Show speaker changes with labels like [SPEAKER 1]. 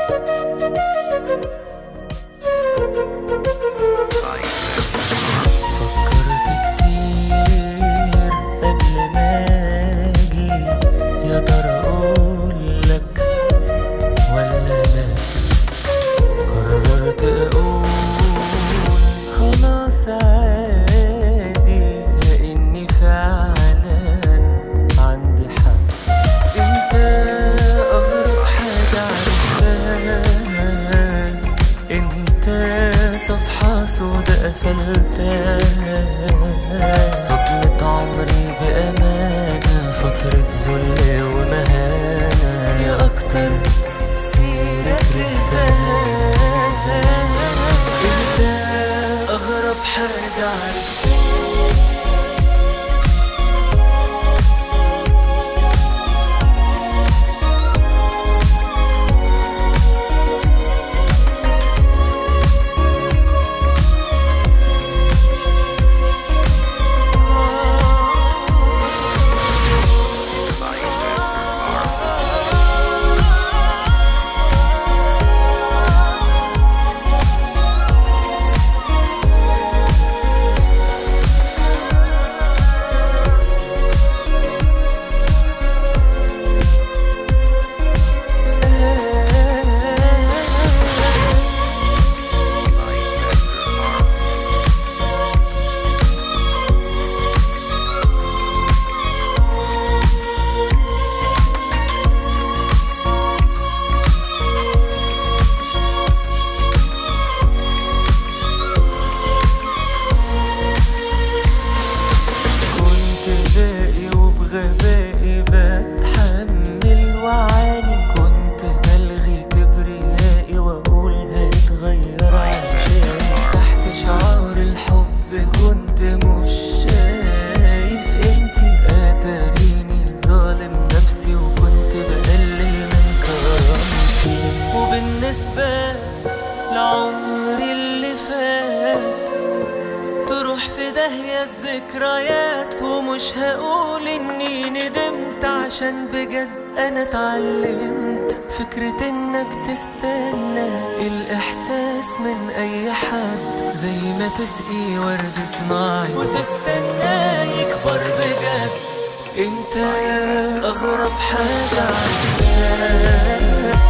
[SPEAKER 1] فكرت كتير قبل ما اجي، يا ترى اقولك ولا لا؟ قررت اقول خلاص عادي، لاني فعلا عندي حق. انت اغرب حاجة عرفتها، انت صفحة سودا قفلتها، صدمة عمري بأمانة، فترة ذل ومهانة، يا أكتر سيرة كرهتها. انت أغرب حاجة عرفتها. غبائي بتحمل وعاني، كنت بلغي كبريائي واقول هيتغير عشان تحت شعار الحب كنت مش شايف قيمتي، اتاريني ظالم نفسي وكنت بقلل من كرامتي. وبالنسبة لعمري اللي فات تروح في داهية الذكريات، ومش هقول اني ندمت عشان بجد انا اتعلمت فكرة انك تستنى الاحساس من اي حد، زي ما تسقي ورد صناعي وتستناه يكبر بجد. انت يا اغرب حاجة عرفتها.